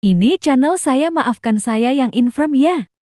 Ini channel saya, maafkan saya yang infirm ya.